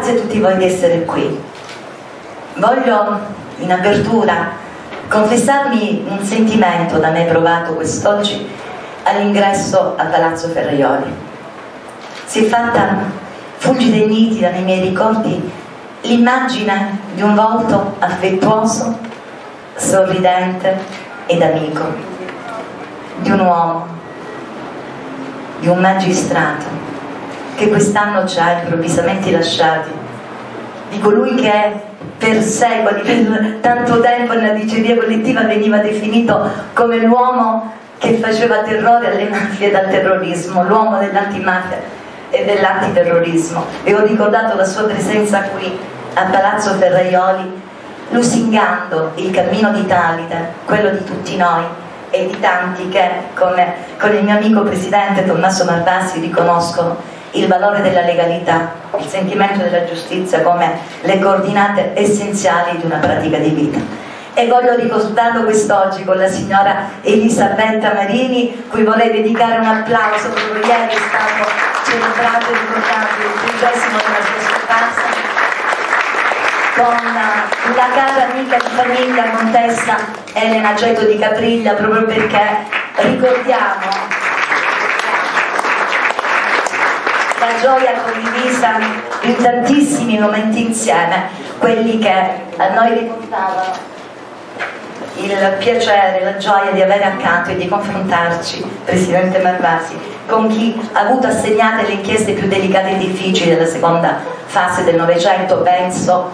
Grazie a tutti voi di essere qui. Voglio in apertura confessarmi un sentimento da me provato quest'oggi all'ingresso a Palazzo Ferraioli. Si è fatta fulgida e nitida nei miei ricordi l'immagine di un volto affettuoso, sorridente ed amico, di un uomo, di un magistrato che quest'anno ci ha improvvisamente lasciati, di colui che per secoli, per tanto tempo nella diceria collettiva veniva definito come l'uomo che faceva terrore alle mafie dal terrorismo, l'uomo dell'antimafia e dell'antiterrorismo. E ho ricordato la sua presenza qui a Palazzo Ferraioli, lusingando il cammino di Talide, quello di tutti noi e di tanti che, come con il mio amico presidente Tommaso Marvasi, riconoscono il valore della legalità, il sentimento della giustizia come le coordinate essenziali di una pratica di vita. E voglio ricordarlo quest'oggi con la signora Elisabetta Marini, cui vorrei dedicare un applauso, proprio ieri è stato celebrato e ricordato il 30° della sua scomparsa, con la cara amica di famiglia contessa Elena Ceto di Capriglia, proprio perché ricordiamo la gioia condivisa in tantissimi momenti insieme, quelli che a noi riportavano il piacere, la gioia di avere accanto e di confrontarci, Presidente Marvasi, con chi ha avuto assegnate le inchieste più delicate e difficili della seconda fase del Novecento. Penso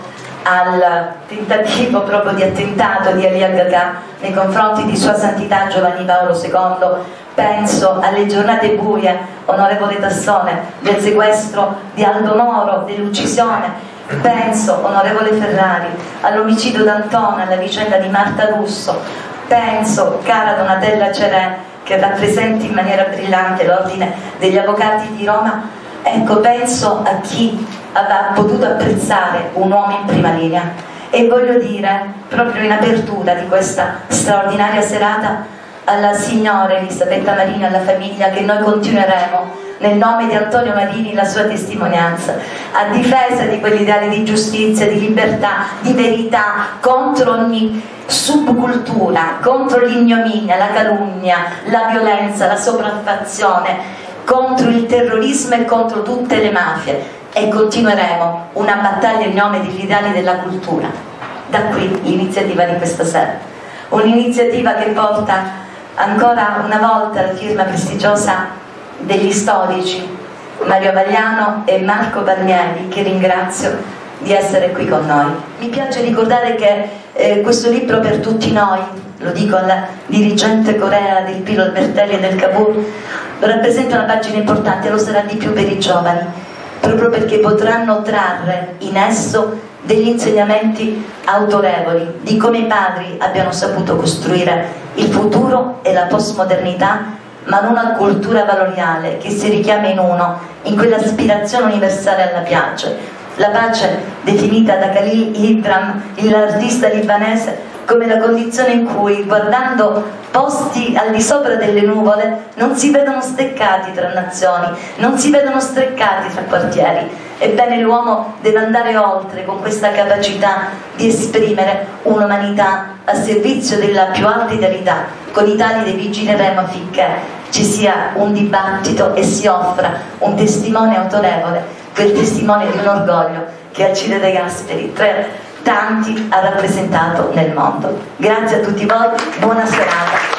al tentativo proprio di attentato di Ali Agca nei confronti di Sua Santità Giovanni Paolo II, penso alle giornate buie, onorevole Tassone, del sequestro di Aldo Moro, dell'uccisione, penso, onorevole Ferrari, all'omicidio d'Antona, alla vicenda di Marta Russo, penso, cara Donatella Cerè, che rappresenta in maniera brillante l'Ordine degli Avvocati di Roma. Ecco, penso a chi aveva potuto apprezzare un uomo in prima linea. E voglio dire, proprio in apertura di questa straordinaria serata, alla signora Elisabetta Marini, alla famiglia, che noi continueremo nel nome di Antonio Marini la sua testimonianza a difesa di quell'ideale di giustizia, di libertà, di verità, contro ogni subcultura, contro l'ignominia, la calunnia, la violenza, la sopraffazione, contro il terrorismo e contro tutte le mafie. E continueremo una battaglia in nome degli ideali della cultura. Da qui l'iniziativa di questa sera, un'iniziativa che porta ancora una volta la firma prestigiosa degli storici Mario Vagliano e Marco Palmieri, che ringrazio di essere qui con noi. Mi piace ricordare che questo libro per tutti noi, lo dico alla dirigente Corea del Pilo Albertelli e del Cavour, rappresenta una pagina importante, lo sarà di più per i giovani, proprio perché potranno trarre in esso degli insegnamenti autorevoli di come i padri abbiano saputo costruire il futuro e la postmodernità, ma in una cultura valoriale che si richiama in uno, in quell'aspirazione universale alla pace. La pace definita da Khalil Gibran, l'artista libanese, come la condizione in cui, guardando posti al di sopra delle nuvole, non si vedono steccati tra nazioni, non si vedono streccati tra quartieri. Ebbene, l'uomo deve andare oltre con questa capacità di esprimere un'umanità a servizio della più alta idealità. Con i tali vigileremo affinché ci sia un dibattito e si offra un testimone autorevole, quel testimone di un orgoglio che Alcide De Gasperi, tra tanti, ha rappresentato nel mondo. Grazie a tutti voi, buona serata.